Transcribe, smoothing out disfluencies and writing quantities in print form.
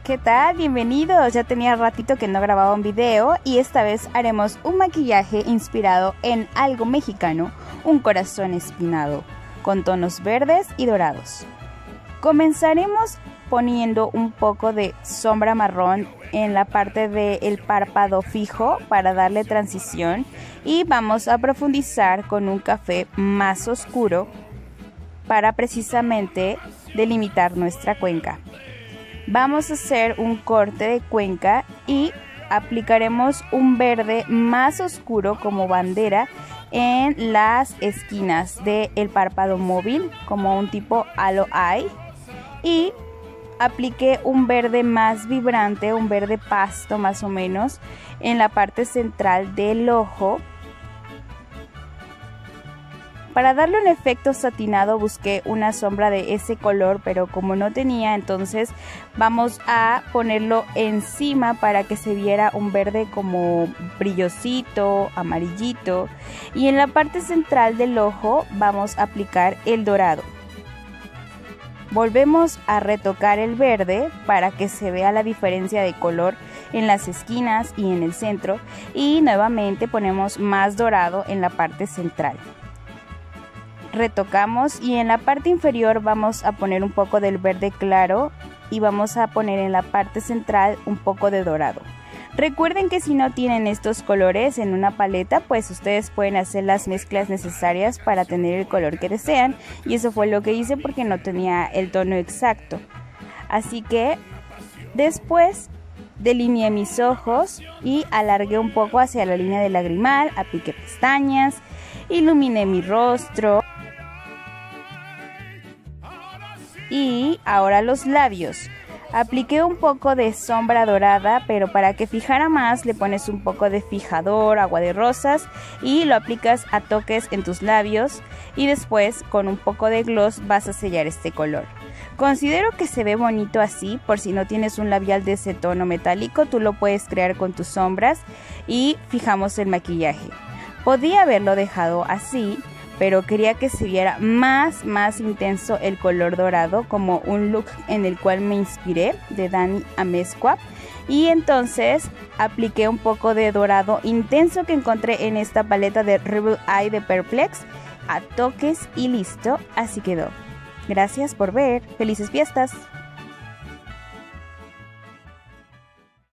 ¿Qué tal? Bienvenidos. Ya tenía ratito que no grababa un video y esta vez haremos un maquillaje inspirado en algo mexicano, un corazón espinado, con tonos verdes y dorados. Comenzaremos poniendo un poco de sombra marrón en la parte del párpado fijo para darle transición y vamos a profundizar con un café más oscuro para precisamente delimitar nuestra cuenca. Vamos a hacer un corte de cuenca y aplicaremos un verde más oscuro como bandera en las esquinas del párpado móvil, como un tipo halo eye, y apliqué un verde más vibrante, un verde pasto más o menos, en la parte central del ojo. Para darle un efecto satinado busqué una sombra de ese color, pero como no tenía, entonces vamos a ponerlo encima para que se viera un verde como brillosito, amarillito. Y en la parte central del ojo vamos a aplicar el dorado. Volvemos a retocar el verde para que se vea la diferencia de color en las esquinas y en el centro. Y nuevamente ponemos más dorado en la parte central. Retocamos y en la parte inferior vamos a poner un poco del verde claro y vamos a poner en la parte central un poco de dorado. Recuerden que si no tienen estos colores en una paleta, pues ustedes pueden hacer las mezclas necesarias para tener el color que desean, y eso fue lo que hice porque no tenía el tono exacto. Así que después delineé mis ojos y alargué un poco hacia la línea del lagrimal, apliqué pestañas, iluminé mi rostro. Y ahora los labios. Apliqué un poco de sombra dorada, pero para que fijara más le pones un poco de fijador, agua de rosas, y lo aplicas a toques en tus labios y después con un poco de gloss vas a sellar este color. Considero que se ve bonito así. Por si no tienes un labial de ese tono metálico, tú lo puedes crear con tus sombras y fijamos el maquillaje. Podía haberlo dejado así, pero quería que se viera más intenso el color dorado, como un look en el cual me inspiré de Dani Amezcua, y entonces apliqué un poco de dorado intenso que encontré en esta paleta de Rebel Eye de Perplex a toques y listo, así quedó. Gracias por ver, felices fiestas.